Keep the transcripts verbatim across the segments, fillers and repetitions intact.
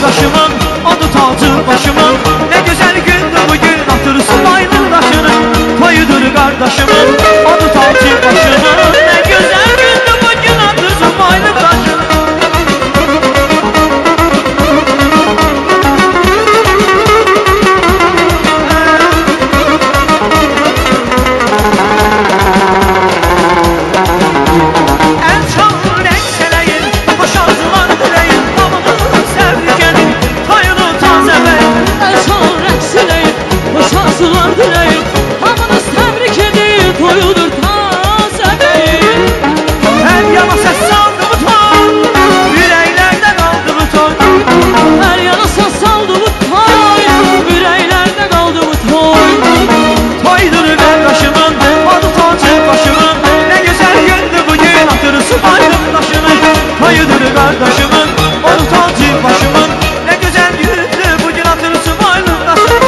kardeşimin, adı tacı başımın. Ne güzel gündür bugün, atır sulaylı daşının. Toyudur kardeşimin, adı tacı başımın. Ne güzel gündür bugün, atır sulaylı daşının. Hayırdır kardeşimin, onu tacı başımın. Ne güzel yüzlü bugün hatırısı bayrağındasın.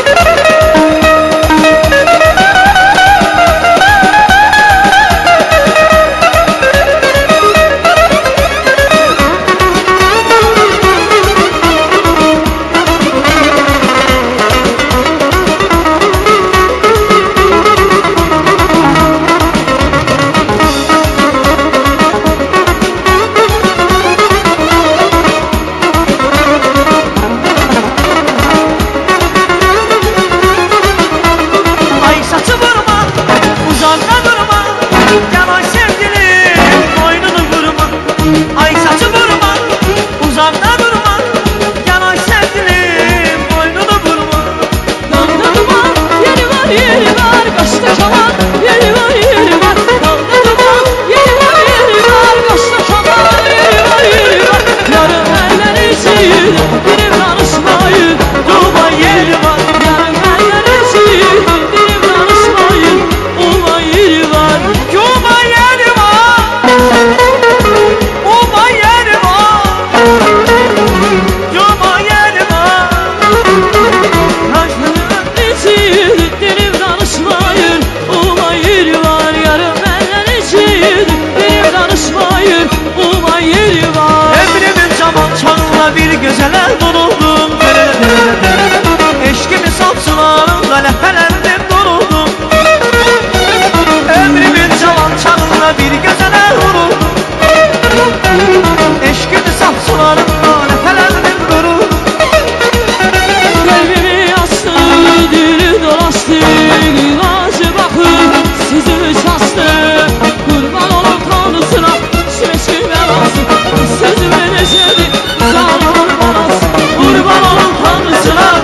Yaman sevgilim, boynunu vurma. Ay saçı vurma, uzakta durma. Yaman sevgilim, boynunu vurma. Dalda duman, yeri var yeri var. Kaşta çalan, yeri var yeri var. Dalda duman, yeri var yeri var. Kaşta çalan, yeri var yeri var. Yarım elleri için, dilim danışmayın. Durma yeri var. Yarım elleri için, dilim danışmayın. Olma yeri var. Cuma yeri var, Uma yeri var, Cuma yeri var. için dilim danışmayın. Olma yeri var. Yarım eller için dilim danışmayın. Olma yeri var. Emrimin zaman çağına bir güzele vuruldum. Eşkimin saçlarında lepelendim duruldum. Emrimin zaman çağına bir güzele vuruldum. Eşkimin saçlarında lepelendim duruldum. Kalbimi yastı, dili dolaştı. Gözü bakıp sizi çastı. Kurban olun tanrısına, süreçki belası. Sözü vereceğim, zalim olmaz. Kurban olun tanrısına,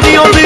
yandı